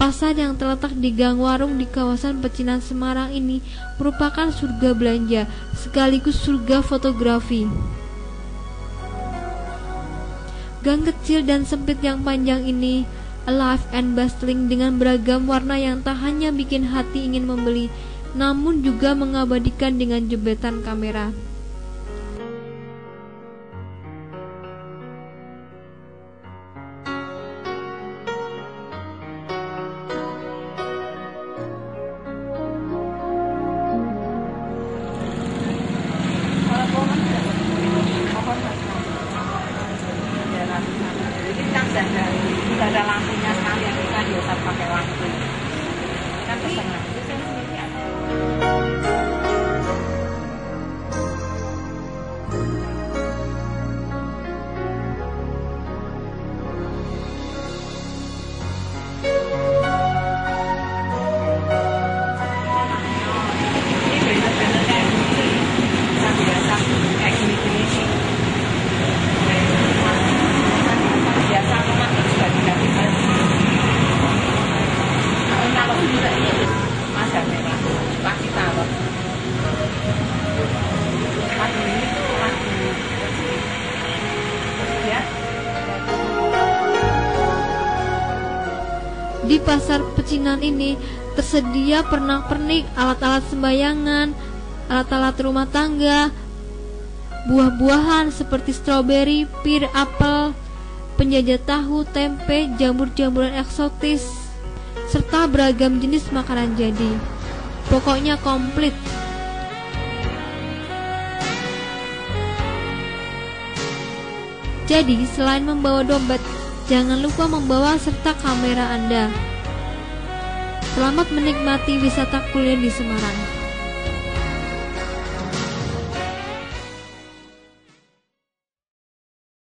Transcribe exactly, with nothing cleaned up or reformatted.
Pasar yang terletak di gang warung di kawasan Pecinan Semarang ini merupakan surga belanja sekaligus surga fotografi. Gang kecil dan sempit yang panjang ini alive and bustling dengan beragam warna yang tak hanya bikin hati ingin membeli, namun juga mengabadikan dengan jepretan kamera. Tidak ada lampunya sekali, kita biasa pakai lampu. Tapi di sini sendiri ada. Ini bener-bener kayak gini, kita biasa kayak gini-gini sih. Biasa rumah juga tidak bisa. Kalau juga ini ada merah, lagi taruh. Lagi ini, lagi ya. Di pasar Pecinan ini tersedia pernak-pernik, alat-alat sembayangan, alat-alat rumah tangga, buah-buahan seperti stroberi, pir, apel, penjajah tahu, tempe, jamur-jamuran eksotis, serta beragam jenis makanan jadi. Pokoknya komplit. Jadi, selain membawa dompet, jangan lupa membawa serta kamera Anda. Selamat menikmati wisata kuliner di Semarang.